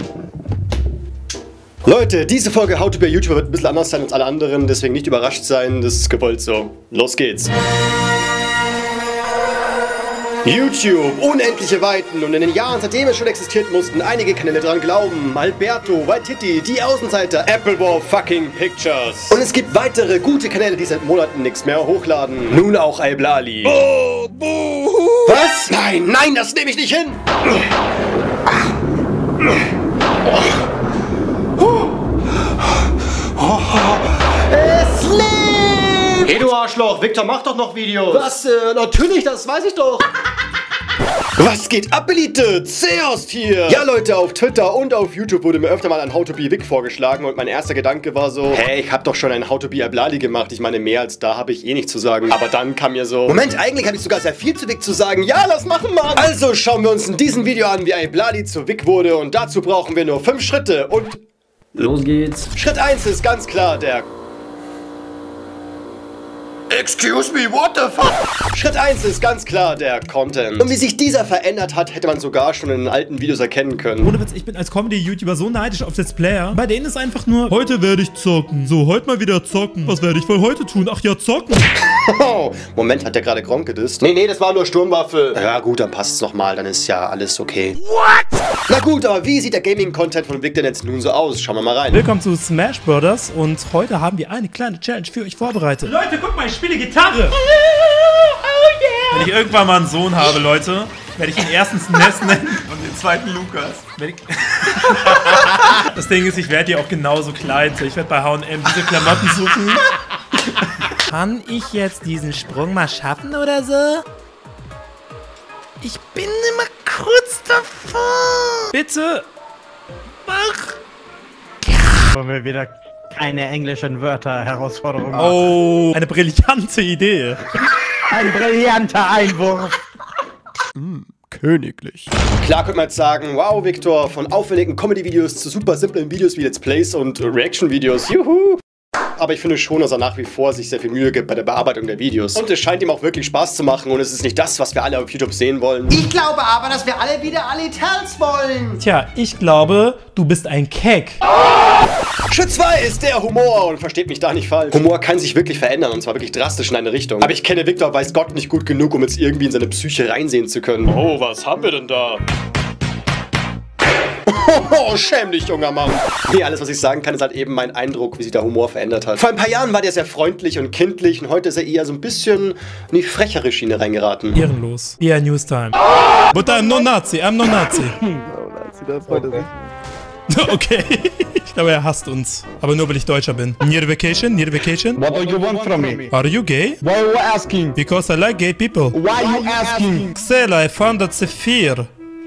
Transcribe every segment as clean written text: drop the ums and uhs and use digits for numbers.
Leute, diese Folge How to be a YouTuber wird ein bisschen anders sein als alle anderen, deswegen nicht überrascht sein, das ist gewollt so. Los geht's. YouTube, unendliche Weiten, und in den Jahren, seitdem es schon existiert, mussten einige Kanäle dran glauben. Alberto, Waititi, die Außenseiter, Appleball fucking Pictures. Und es gibt weitere gute Kanäle, die seit Monaten nichts mehr hochladen. Nun auch Iblali. Oh, was? Nein, nein, das nehme ich nicht hin. Es lebt! Hey du Arschloch, Victor macht doch noch Videos. Was? Natürlich, das weiß ich doch. Was geht ab, Elite? Zeost hier! Ja Leute, auf Twitter und auf YouTube wurde mir öfter mal ein How to be Vic vorgeschlagen und mein erster Gedanke war so, hey, ich hab doch schon ein How to be Iblali gemacht, ich meine, mehr als da habe ich eh nichts zu sagen. Aber dann kam mir so, Moment, eigentlich habe ich sogar sehr viel zu Vic zu sagen, ja, lass machen, Mann! Also schauen wir uns in diesem Video an, wie Iblali zu Vic wurde, und dazu brauchen wir nur 5 Schritte und... Los geht's. Schritt 1 ist ganz klar der... Excuse me, what the fuck? Schritt 1 ist ganz klar der Content. Und wie sich dieser verändert hat, hätte man sogar schon in den alten Videos erkennen können. Ohne Witz, ich bin als Comedy-YouTuber so neidisch auf Let's Player. Bei denen ist einfach nur, heute werde ich zocken. So, heute mal wieder zocken. Was werde ich wohl heute tun? Ach ja, zocken. Moment, hat der gerade Gronk gedisst? Nee, das war nur Sturmwaffe. Ja gut, dann passt's nochmal, dann ist ja alles okay. What? Na gut, aber wie sieht der Gaming-Content von Vic denn jetzt nun so aus? Schauen wir mal rein. Willkommen zu Smash Brothers und heute haben wir eine kleine Challenge für euch vorbereitet. Leute, guck mal, ich spiele Gitarre. Oh yeah. Wenn ich irgendwann mal einen Sohn habe, Leute, werde ich ihn erstens Ness nennen und den zweiten Lukas. Das Ding ist, ich werde die auch genauso kleiden. Ich werde bei H&M diese Klamotten suchen. Kann ich jetzt diesen Sprung mal schaffen oder so? Ich bin immer kurz davor. Bitte. Mach. Wollen wir wieder keine englischen Wörter-Herausforderung machen? Oh, eine brillante Idee. Ein brillanter Einwurf. Königlich. Klar könnte man jetzt sagen, wow, Victor, von aufwendigen Comedy-Videos zu super simplen Videos wie Let's Plays und Reaction-Videos. Juhu! Aber ich finde schon, dass er nach wie vor sich sehr viel Mühe gibt bei der Bearbeitung der Videos. Und es scheint ihm auch wirklich Spaß zu machen, und es ist nicht das, was wir alle auf YouTube sehen wollen. Ich glaube aber, dass wir alle wieder Alitells wollen. Tja, ich glaube, du bist ein Keck. Schritt 2 ist der Humor, und versteht mich da nicht falsch. Humor kann sich wirklich verändern, und zwar wirklich drastisch in eine Richtung. Aber ich kenne Victor, weiß Gott, nicht gut genug, um jetzt irgendwie in seine Psyche reinsehen zu können. Oh, was haben wir denn da? Oh, schäm dich, junger Mann. Nee, alles, was ich sagen kann, ist halt eben mein Eindruck, wie sich der Humor verändert hat. Vor ein paar Jahren war der sehr freundlich und kindlich, und heute ist er eher so ein bisschen in die frechere Schiene reingeraten. Ehrenlos. Eher Newstime. But I'm no Nazi, I'm no Nazi. Das freut er sich. Okay. Ich glaube, er hasst uns. Aber nur, weil ich Deutscher bin. Near vacation, near vacation. What do you want from me? Are you gay? Why are you asking? Because I like gay people. Why are you asking? Xela, I found that Zephyr.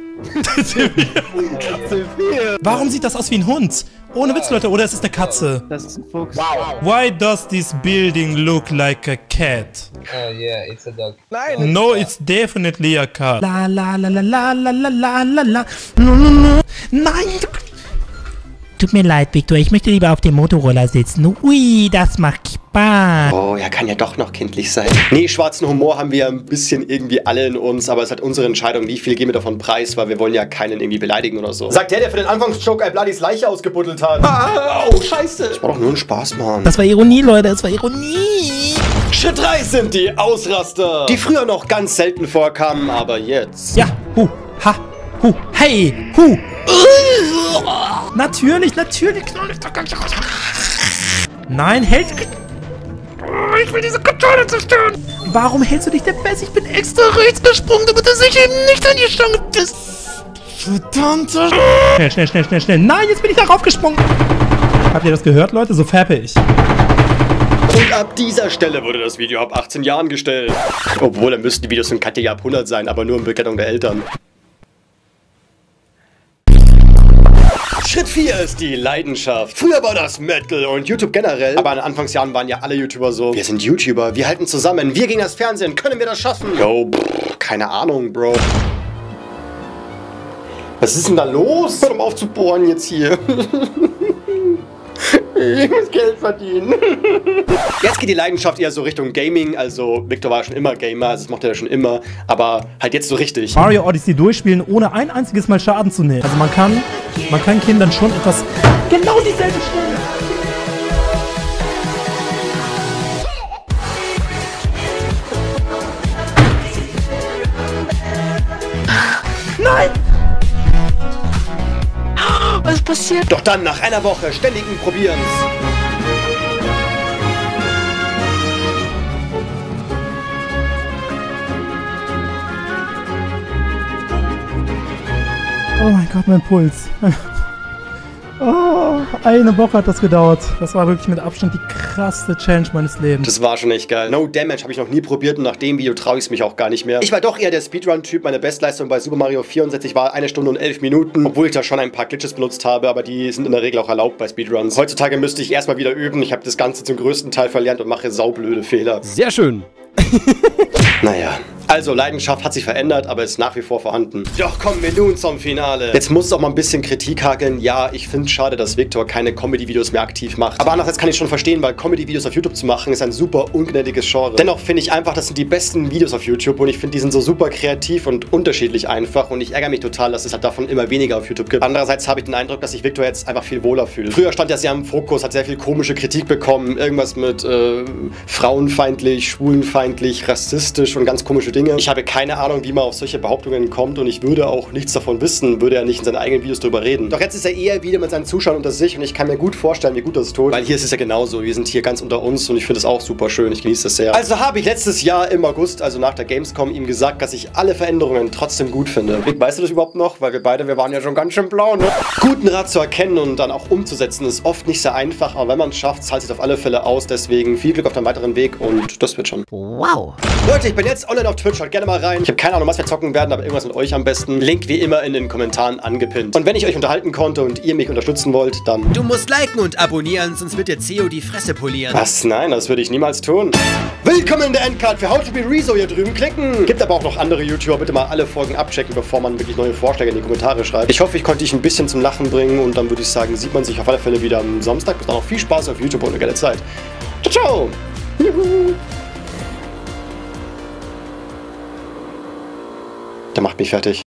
Warum sieht das aus wie ein Hund? Ohne Witz, Leute, oder ist es eine Katze? Das ist ein Fuchs. Wow. Why does this building look like a cat? Oh yeah, it's a dog. Nein. No, it's definitely a cat. La la la la la la la la la la. Nein! Tut mir leid, Victor, ich möchte lieber auf dem Motorroller sitzen. Ui, das macht Spaß. Oh, er kann ja doch noch kindlich sein. Nee, schwarzen Humor haben wir ja ein bisschen irgendwie alle in uns, aber es ist halt unsere Entscheidung, wie viel geben wir davon preis, weil wir wollen ja keinen irgendwie beleidigen oder so. Sagt der für den Anfangsjoke Ibladis Leiche ausgebuddelt hat. Oh, scheiße. Das war doch nur ein Spaß, Mann. Das war Ironie, Leute, das war Ironie. Schritt 3 sind die Ausraster, die früher noch ganz selten vorkamen, aber jetzt. Ja, ha, hey, Natürlich. Nein, hält... Ich will diese Kontrolle zerstören. Warum hältst du dich denn fest? Ich bin extra rechts gesprungen, damit du sich eben nicht an die Stange bist. Verdammte... Schnell. Nein, jetzt bin ich darauf gesprungen. Habt ihr das gehört, Leute? So färbe ich. Und ab dieser Stelle wurde das Video ab 18 Jahren gestellt. Obwohl, dann müssten die Videos in Katja ab 100 sein, aber nur in Bekennung der Eltern. Schritt 4 ist die Leidenschaft. Früher war das Metal und YouTube generell, aber in den Anfangsjahren waren ja alle YouTuber so, wir sind YouTuber, wir halten zusammen, wir gegen das Fernsehen, können wir das schaffen? Yo, keine Ahnung, Bro. Was ist denn da los? Hör doch mal auf zu bohren jetzt hier. Ich muss Geld verdienen. Jetzt geht die Leidenschaft eher so Richtung Gaming. Also Victor war schon immer Gamer, also das mochte er schon immer. Aber halt jetzt so richtig. Mario Odyssey durchspielen, ohne ein einziges Mal Schaden zu nehmen. Also man kann Man kann Kindern schon etwas... Genau dieselbe Stelle! Nein! Was ist passiert? Doch dann nach einer Woche ständigen Probierens. Oh mein Gott, mein Puls. Oh, eine Woche hat das gedauert. Das war wirklich mit Abstand die krasseste Challenge meines Lebens. Das war schon echt geil. No Damage habe ich noch nie probiert und nach dem Video traue ich es mich auch gar nicht mehr. Ich war doch eher der Speedrun-Typ. Meine Bestleistung bei Super Mario 64 war 1 Stunde und 11 Minuten, obwohl ich da schon ein paar Glitches benutzt habe, aber die sind in der Regel auch erlaubt bei Speedruns. Heutzutage müsste ich erstmal wieder üben. Ich habe das Ganze zum größten Teil verlernt und mache saublöde Fehler. Sehr schön. Naja. Also, Leidenschaft hat sich verändert, aber ist nach wie vor vorhanden. Doch kommen wir nun zum Finale. Jetzt muss es auch mal ein bisschen Kritik hageln. Ja, ich finde es schade, dass Victor keine Comedy-Videos mehr aktiv macht. Aber andererseits kann ich schon verstehen, weil Comedy-Videos auf YouTube zu machen, ist ein super ungnädiges Genre. Dennoch finde ich einfach, das sind die besten Videos auf YouTube und ich finde, die sind so super kreativ und unterschiedlich einfach und ich ärgere mich total, dass es halt davon immer weniger auf YouTube gibt. Andererseits habe ich den Eindruck, dass sich Victor jetzt einfach viel wohler fühlt. Früher stand er sehr im Fokus, hat sehr viel komische Kritik bekommen. Irgendwas mit frauenfeindlich, schwulenfeindlich, rassistisch und ganz komische Dinge. Ich habe keine Ahnung, wie man auf solche Behauptungen kommt und ich würde auch nichts davon wissen, würde er nicht in seinen eigenen Videos drüber reden. Doch jetzt ist er eher wieder mit seinen Zuschauern unter sich und ich kann mir gut vorstellen, wie gut das tut, weil hier ist es ja genauso. Wir sind hier ganz unter uns und ich finde es auch super schön. Ich genieße das sehr. Also habe ich letztes Jahr im August, also nach der Gamescom, ihm gesagt, dass ich alle Veränderungen trotzdem gut finde. Rick, weißt du das überhaupt noch? Weil wir waren ja schon ganz schön blau, ne? Guten Rat zu erkennen und dann auch umzusetzen ist oft nicht sehr einfach, aber wenn man es schafft, zahlt es auf alle Fälle aus. Deswegen viel Glück auf deinem weiteren Weg und das wird schon. Wow. Leute, ich bin jetzt online auf Twitch, schaut gerne mal rein. Ich habe keine Ahnung, was wir zocken werden, aber irgendwas mit euch am besten. Link wie immer in den Kommentaren angepinnt. Und wenn ich euch unterhalten konnte und ihr mich unterstützen wollt, dann... Du musst liken und abonnieren, sonst wird dir CEO die Fresse polieren. Was? Nein, das würde ich niemals tun. Willkommen in der Endcard für How to be Rezo hier drüben klicken. Gibt aber auch noch andere YouTuber. Bitte mal alle Folgen abchecken, bevor man wirklich neue Vorschläge in die Kommentare schreibt. Ich hoffe, ich konnte dich ein bisschen zum Lachen bringen und dann würde ich sagen, sieht man sich auf alle Fälle wieder am Samstag. Bis dann noch viel Spaß auf YouTube und eine geile Zeit. Ciao, ciao. Juhu. Der macht mich fertig.